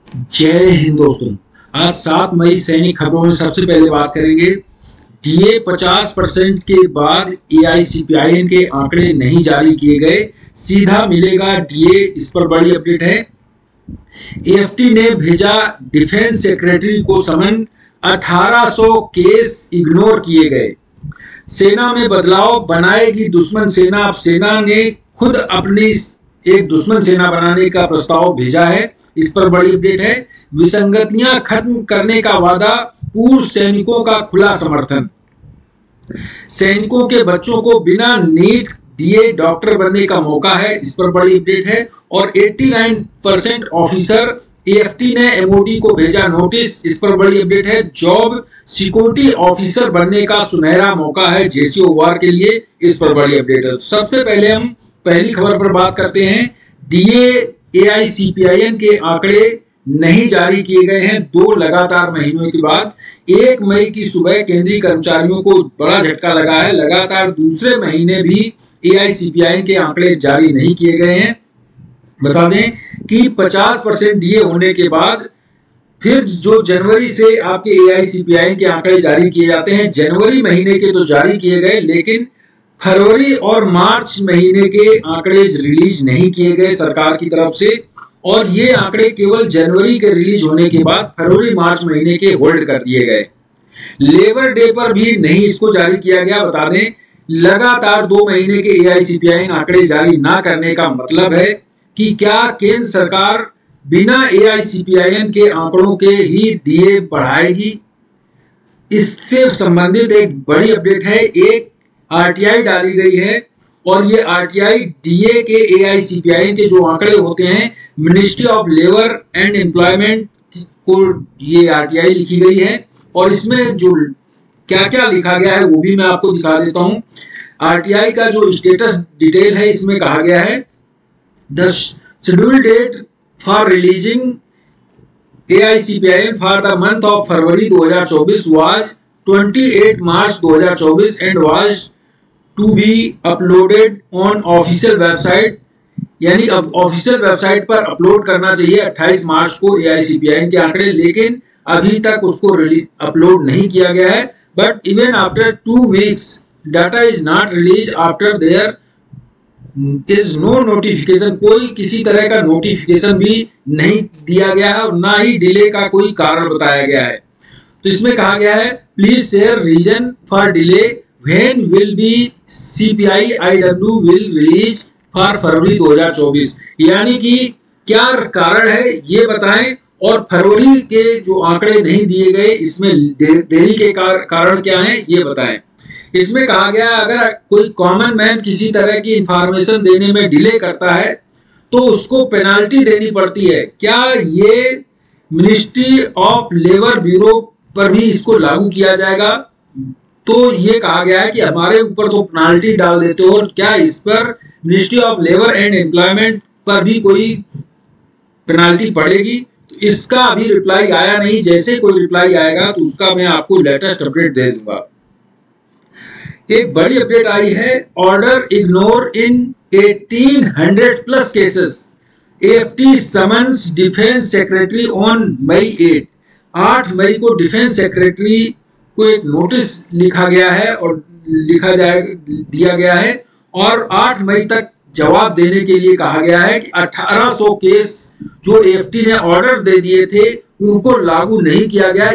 जय हिंद दोस्तों। आज 7 मई सैनिक खबरों में सबसे पहले बात करेंगे। डीए 50% के बाद एआईसीपीआईएन के आंकड़े नहीं जारी किए गए, सीधा मिलेगा डीए, इस पर बड़ी अपडेट है। एएफटी ने भेजा डिफेंस सेक्रेटरी को समन, 1800 केस इग्नोर किए गए। सेना में बदलाव, बनाएगी दुश्मन सेना। अब सेना ने खुद अपनी एक दुश्मन सेना बनाने का प्रस्ताव भेजा है, इस पर बड़ी अपडेट है। विसंगतियां खत्म करने का वादा, पूर्व सैनिकों का खुला समर्थन। सैनिकों के बच्चों को बिना नीट दिए डॉक्टर बनने का मौका है, इस पर बड़ी अपडेट है। और 89% ऑफिसर, एएफटी ने एमओडी को भेजा नोटिस, इस पर बड़ी अपडेट है। जॉब सिक्योरिटी ऑफिसर बनने का सुनहरा मौका है जेसीओ के लिए, इस पर बड़ी अपडेट है। सबसे पहले हम पहली खबर पर बात करते हैं। डीए एआईसीपीआईएन के आंकड़े नहीं जारी किए गए हैं 2 लगातार महीनों के बाद। 1 मई की सुबह केंद्रीय कर्मचारियों को बड़ा झटका लगा है। लगातार दूसरे महीने भी एआईसीपीआईएन के आंकड़े जारी नहीं किए गए हैं। बता दें कि 50% डीए होने के बाद फिर जो जनवरी से आपके एआईसीपीआईएन के आंकड़े जारी किए जाते हैं। जनवरी महीने के तो जारी किए गए, लेकिन फरवरी और मार्च महीने के आंकड़े रिलीज नहीं किए गए सरकार की तरफ से, और ये आंकड़े केवल जनवरी के रिलीज होने के बाद फरवरी मार्च महीने के होल्ड कर दिए गए। लेबर डे पर भी नहीं इसको जारी किया गया। बता दें, लगातार 2 महीने के एआईसीपीआईएन आंकड़े जारी ना करने का मतलब है कि क्या केंद्र सरकार बिना एआईसीपीआईएन के आंकड़ों के ही डीए बढ़ाएगी। इससे संबंधित एक बड़ी अपडेट है। एक आरटीआई डाली गई है, और ये आरटीआई डीए के एआईसीपीआईएन के जो आंकड़े होते हैं, ministry of labour and employment को ये आरटीआई लिखी गई है, और इसमें जो क्या क्या लिखा गया है वो भी मैं आपको दिखा देता हूं। आरटीआई का जो स्टेटस डिटेल है, इसमें कहा गया है the schedule date for releasing AICPIN for the month of February 2024 was 28 March 2024 and was to be uploaded on official website, यानी अब ऑफिशियल वेबसाइट पर अपलोड करना चाहिए 28 मार्च को एआईसीपीआईएन के आंकड़े, लेकिन अभी तक उसको अपलोड नहीं किया गया है। But even after 2 weeks data is not release after there is no notification, कोई किसी तरह का नोटिफिकेशन भी नहीं दिया गया है, और ना ही डिले का कोई कारण बताया गया है। तो इसमें कहा गया है, please share reason for delay, when will be CPI-IW will release for February 2024, यानी कि क्या कारण है ये बताएं, और फरवरी के जो आंकड़े नहीं दिए गए इसमें देरी के कारण क्या है ये बताएं। इसमें कहा गया अगर कोई कॉमन मैन किसी तरह की इंफॉर्मेशन देने में डिले करता है तो उसको पेनाल्टी देनी पड़ती है। क्या ये मिनिस्ट्री ऑफ लेबर ब्यूरो पर भी इसको लागू किया जाएगा? तो ये कहा गया है कि हमारे ऊपर तो पेनाल्टी डाल देते हो, और क्या इस पर ministry of labour and employment पर भी कोई पेनाल्टी पड़ेगी? तो इसका अभी रिप्लाई आया नहीं। जैसे कोई रिप्लाई आएगा तो उसका मैं आपको लेटेस्ट अपडेट दे दूंगा। एक बड़ी अपडेट आई है, order ignore in 1800 plus cases, AFT summons defence secretary on May 8 मई को डिफेंस सेक्रेटरी को एक नोटिस लिखा गया है और दिया गया है, और 8 मई तक जवाब देने के लिए कहा गया है कि 1800 केस जो एएफटी ने ऑर्डर दे दिए थे उनको लागू नहीं किया गया।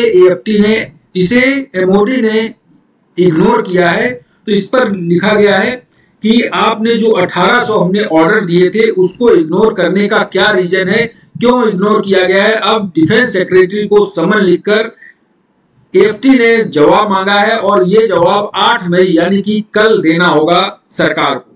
इसे एमओडी ने इग्नोर किया है। तो इस पर लिखा गया है कि आपने जो 1800 हमने ऑर्डर दिए थे उसको इग्नोर करने का क्या रीजन है, क्यों इग्नोर किया गया है। अब डिफेंस सेक्रेटरी को समन लिखकर एएफटी ने जवाब मांगा है, और ये जवाब 8 मई यानी कि कल देना होगा सरकार को।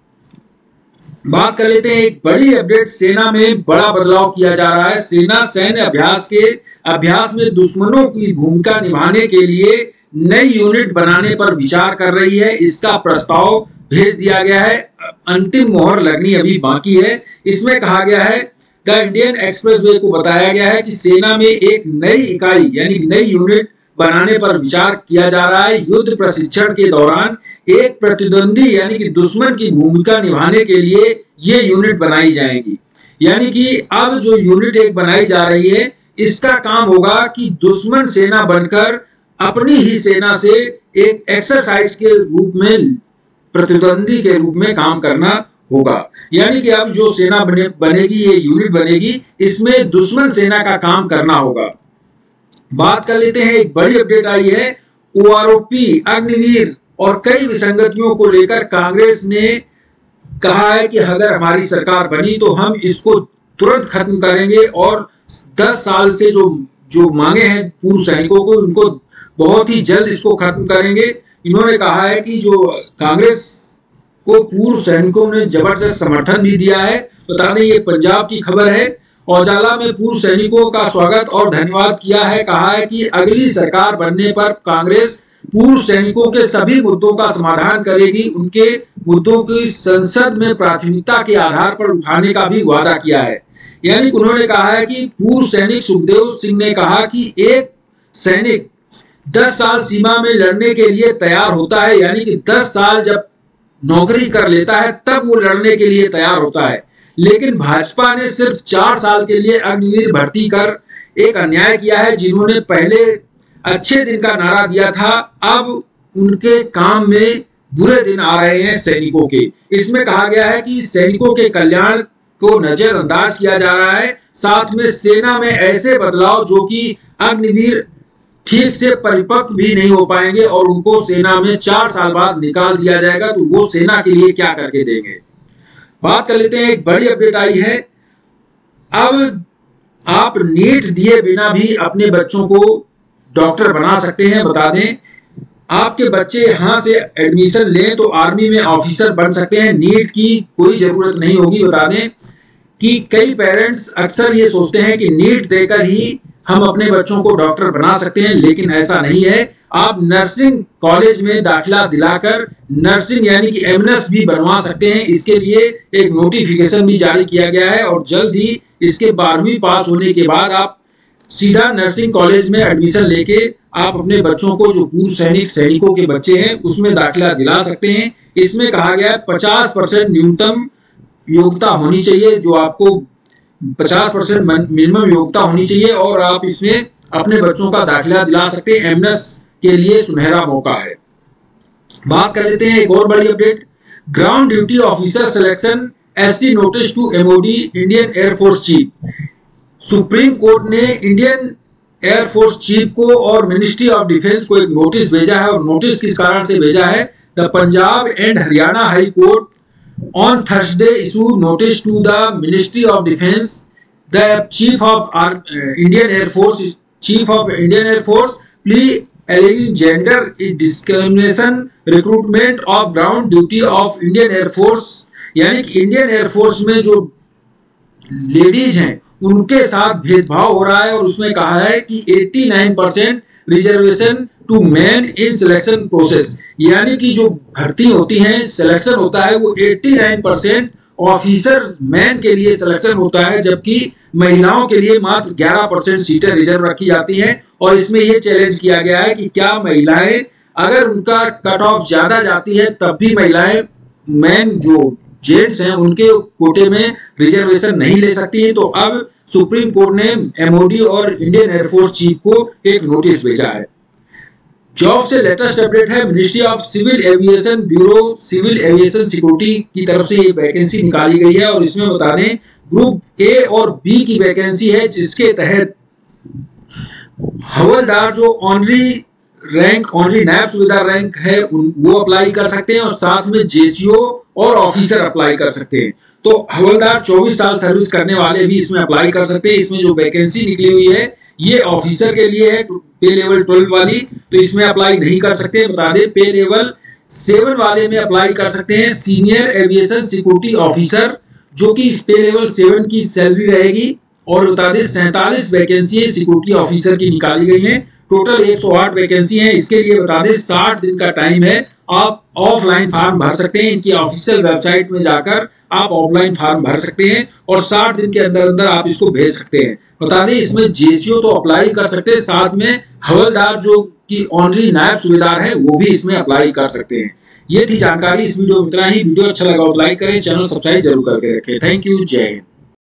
बात कर लेते हैं एक बड़ी अपडेट। सेना में बड़ा बदलाव किया जा रहा है। सेना सैन्य अभ्यास में दुश्मनों की भूमिका निभाने के लिए नई यूनिट बनाने पर विचार कर रही है। इसका प्रस्ताव भेज दिया गया है, अंतिम मोहर लगनी अभी बाकी है। इसमें कहा गया है, द इंडियन एक्सप्रेसवे को बताया गया है कि सेना में एक नई इकाई यानी नई यूनिट बनाने पर विचार किया जा रहा है। युद्ध प्रशिक्षण के दौरान एक प्रतिद्वंदी यानी कि दुश्मन की भूमिका निभाने के लिए ये यूनिट बनाई जाएगी। यानी कि अब जो यूनिट 1 बनाई जा रही है, इसका काम होगा कि दुश्मन सेना बनकर अपनी ही सेना से एक एक्सरसाइज के रूप में, प्रतिद्वंदी के रूप में काम करना होगा। यानी कि अब जो सेना बनेगी, ये यूनिट बनेगी, इसमें दुश्मन सेना का काम करना होगा। बात कर लेते हैं, एक बड़ी अपडेट आई है। ओआरओपी, अग्निवीर और कई विसंगतियों को लेकर कांग्रेस ने कहा है कि अगर हमारी सरकार बनी तो हम इसको तुरंत खत्म करेंगे और 10 साल से जो मांगे हैं पूर्व सैनिकों को, उनको बहुत ही जल्द इसको खत्म करेंगे। इन्होंने कहा है कि जो कांग्रेस को पूर्व सैनिकों ने जबरदस्त समर्थन भी दिया है। बता दें, ये पंजाब की खबर है। औजाला में पूर्व सैनिकों का स्वागत और धन्यवाद किया है। कहा है कि अगली सरकार बनने पर कांग्रेस पूर्व सैनिकों के सभी मुद्दों का समाधान करेगी। उनके मुद्दों की संसद में प्राथमिकता के आधार पर उठाने का भी वादा किया है। यानी उन्होंने कहा है कि पूर्व सैनिक सुखदेव सिंह ने कहा कि एक सैनिक 10 साल सीमा में लड़ने के लिए तैयार होता है, यानी कि 10 साल जब नौकरी कर लेता है तब वो लड़ने के लिए तैयार होता है। लेकिन भाजपा ने सिर्फ 4 साल के लिए अग्निवीर भर्ती कर एक अन्याय किया है। जिन्होंने पहले अच्छे दिन का नारा दिया था, अब उनके काम में बुरे दिन आ रहे हैं सैनिकों के। इसमें कहा गया है कि सैनिकों के कल्याण को नजरअंदाज किया जा रहा है। साथ में सेना में ऐसे बदलाव जो कि अग्निवीर ठीक से परिपक्व भी नहीं हो पाएंगे और उनको सेना में 4 साल बाद निकाल दिया जाएगा, तो वो सेना के लिए क्या करके देंगे। बात कर लेते हैं, एक बड़ी अपडेट आई है। अब आप नीट दिए बिना भी अपने बच्चों को डॉक्टर बना सकते हैं। बता दें, आपके बच्चे यहां से एडमिशन लें तो आर्मी में ऑफिसर बन सकते हैं। नीट की कोई जरूरत नहीं होगी। बता दें कि कई पेरेंट्स अक्सर ये सोचते हैं कि नीट देकर ही हम अपने बच्चों को डॉक्टर बना सकते हैं, लेकिन ऐसा नहीं है। आप नर्सिंग कॉलेज में दाखिला दिलाकर नर्सिंग यानी कि एमएनएस भी बनवा सकते हैं। इसके लिए एक नोटिफिकेशन भी जारी किया गया है और जल्द ही इसके 12वीं पास होने के बाद आप सीधा नर्सिंग कॉलेज में एडमिशन लेके आप अपने बच्चों को, जो पूर्व सैनिकों के बच्चे हैं, उसमें दाखिला दिला सकते हैं। इसमें कहा गया है 50% न्यूनतम योग्यता होनी चाहिए, जो आपको 50% मिनिमम योग्यता होनी चाहिए और आप इसमें अपने बच्चों का दाखिला दिला सकते हैं। एमएनएस के लिए सुनहरा मौका है। बात कर लेते हैं एक और बड़ी update. Ground duty officer selection SC notice to MOD Indian air force chief. Supreme Court ने इंडियन एयरफोर्स चीफ को और मिनिस्ट्री ऑफ डिफेंस को एक नोटिस भेजा है। और नोटिस किस कारण से भेजा है? The Punjab and Haryana high court on Thursday issue notice to the Ministry of Defence, the Chief of Indian Air Force plea alleging gender discrimination recruitment of ground duty of Indian Air Force। यानी कि Indian air force में जो ladies हैं उनके साथ भेदभाव हो रहा है और उसमें कहा है कि 89% reservation to man in selection process. यानी कि जो भर्ती होती है, सिलेक्शन होता है, वो 89% ऑफिसर मैन के लिए सिलेक्शन होता है, जबकि महिलाओं के लिए मात्र 11% सीटें रिजर्व रखी जाती हैं। और इसमें यह चैलेंज किया गया है कि क्या महिलाएं, अगर उनका कट ऑफ ज्यादा जाती है तब भी महिलाएं मैन जो जेंट्स हैं उनके कोटे में रिजर्वेशन नहीं ले सकती है। तो अब सुप्रीम कोर्ट ने एमओडी और इंडियन एयरफोर्स चीफ को एक नोटिस भेजा है। जॉब से लेटेस्ट अपडेट है। Ministry of civil aviation bureau civil aviation security की तरफ से ये वैकेंसी निकाली गई है और इसमें बता दें ग्रुप ए और बी की वैकेंसी है, जिसके तहत हवलदार जो ऑनरी नायब सूबेदार रैंक है वो अप्लाई कर सकते हैं और साथ में जेसीओ और ऑफिसर अप्लाई कर सकते हैं। तो हवलदार 24 साल सर्विस करने वाले भी इसमें अप्लाई कर सकते हैं। इसमें जो वैकेंसी निकली हुई है ये ऑफिसर के लिए है, पे लेवल 12 वाली, तो इसमें अप्लाई नहीं कर सकते। बता दें पे लेवल 7 वाले में अप्लाई कर सकते हैं सीनियर एविएशन सिक्योरिटी ऑफिसर, जो कि इस पे लेवल 7 की सैलरी रहेगी। और बता दें 47 वैकेंसी सिक्योरिटी ऑफिसर की निकाली गई है। टोटल 108 वैकेंसी है। इसके लिए बता दें 60 दिन का टाइम है। आप ऑफलाइन फॉर्म भर सकते हैं। इनकी ऑफिशियल वेबसाइट में जाकर आप ऑफलाइन फॉर्म भर सकते हैं और 60 दिन के अंदर अंदर आप इसको भेज सकते हैं। बता दें इसमें जेसीओ तो अप्लाई कर सकते हैं, साथ में हवलदार जो कि ऑनरी नायब सूबेदार है वो भी इसमें अप्लाई कर सकते हैं। ये थी जानकारी इस वीडियो में। इतना ही। वीडियो अच्छा लगा तो लाइक करें, चैनल सब्सक्राइब जरूर करके रखें। Thank you. जय हिंद।